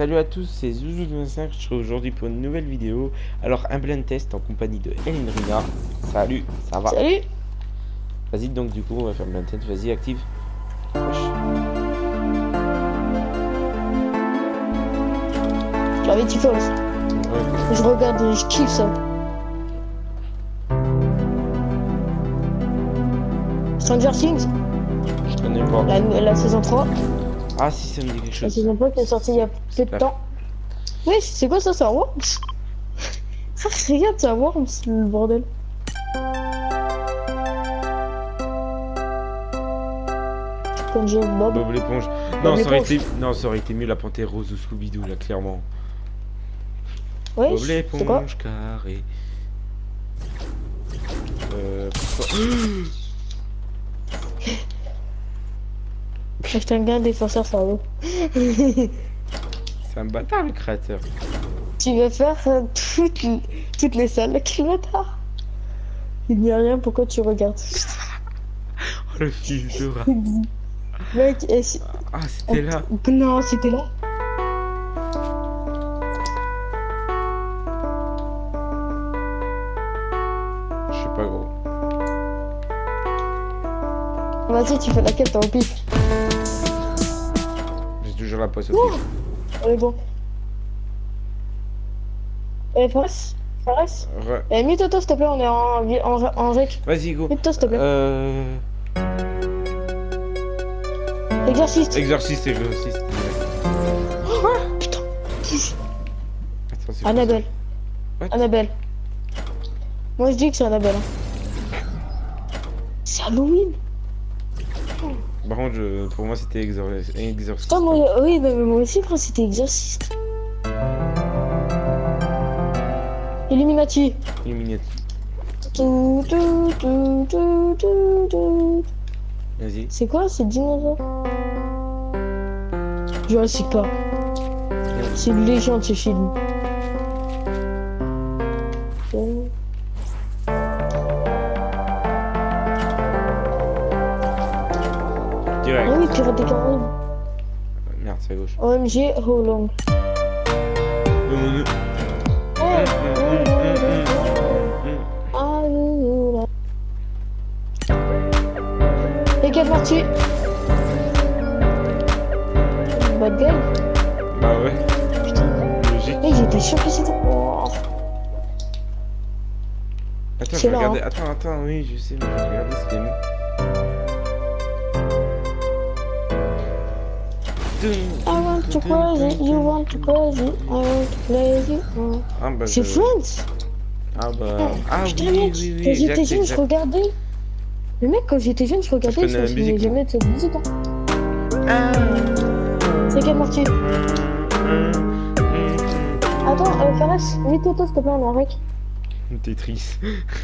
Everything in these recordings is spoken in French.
Salut à tous, c'est Zouzou25, je suis aujourd'hui pour une nouvelle vidéo. Alors un blind test en compagnie de Elinrina. Salut, ça va? Salut. Vas-y donc du coup on va faire le blind test, vas-y active. Gravity Falls. Ouais, Je regarde et je kiffe ça. Stranger Things, je connais pas. la saison 3. Ah si, ça me dit quelque La chose. saison 3 qui est sortie il y a peu de temps. Oui, c'est quoi ça? C'est un Worms? Regarde, c'est un Worms, le bordel. Comme j'ai Bob. Bob l'éponge. Non, ça aurait été mieux la panthère rose ou Scooby-Doo là, clairement. Ouais, Bob c'est quoi? l'éponge carré. Je t'aime bien défenseur cerveau. C'est un bâtard le créateur. Tu vas faire toutes les salles, quel bâtard. Il n'y a rien, pourquoi tu regardes? Oh le fils de rat. Mec, et si... Ah c'était là. Non, c'était là. Je sais pas gros. Vas-y, tu fais laquelle, t'as au pif. J'ai toujours la poisse au Ouh. pif. On est bon. Eh, Fares? Eh, mute-toi, s'il te plaît, on est en rec. Vas-y go. Mute-toi, s'il te plaît. Exorciste. Exorciste. Oh, putain. Attends, c'est Annabelle. What? Annabelle. Moi, je dis que c'est Annabelle. C'est Halloween. Par contre, pour moi c'était Exorciste. Putain, moi, oui, mais moi aussi, frère, c'était Exorciste. Illuminati. Illuminati. Vas-y. C'est quoi, c'est dinosaure? Jurassic Park. C'est une légende, ce film. Direct. Ah oui, Pirates des Caraïbes. Merde, c'est à gauche. OMG, how long? Et quelle partie? Bad guy? Bah ouais. Logique. Et j'étais sûr que c'était... Oh. Attends, je C'est vais là, regarder. hein. Attends, oui, je sais, mais je vais regarder ce qu'il y a mis. I want to crazy, you want to crazy, I want to crazy. Ah bah C'est Friends. Ah bah... Ah Putain, oui, mec, oui, quand j'étais exact, jeune, je exact. regardais. Mais mec, quand j'étais jeune, je regardais, connais je la me musique, jamais de cette musique. Hein. C'est quelle partie? Attends, Fares, mets-toi, s'il te plaît, on est avec. Tetris.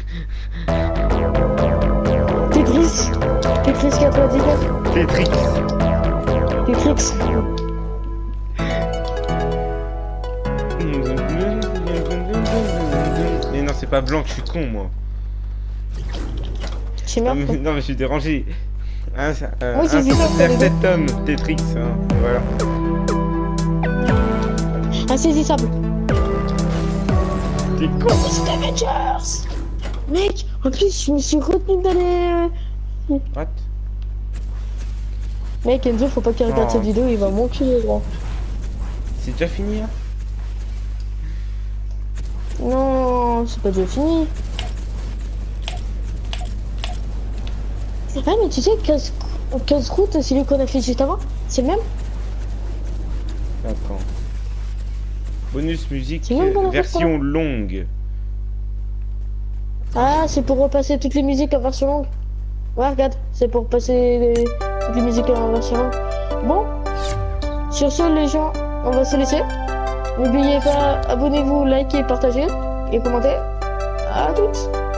Tetris 99. Tetris. Tetris. Mais non, c'est pas blanc, je suis con moi. C'est Non merde. mais je suis dérangé. Un Moi, j'ai vu ça, faire cet homme, Tetris, hein. Voilà. Insaisissable. T'es con. C'est Avengers. Mec, en plus, je me suis retenu d'aller... What? Mec, Enzo, faut pas qu'il regarde Oh. cette vidéo, il va m'enculer, gros. C'est déjà fini là? Non, c'est pas déjà fini. Ah, mais tu sais, 15 routes, c'est lui qu'on a fait juste avant. C'est le même? Attends. Bonus musique, C'est même qu'on a fait version longue. Ah, c'est pour repasser toutes les musiques en version longue. Ouais, regarde, c'est pour passer toutes les musiques en version longue. Bon, sur ce, les gens, on va se laisser. N'oubliez pas, abonnez-vous, likez, partagez et commentez. À toutes.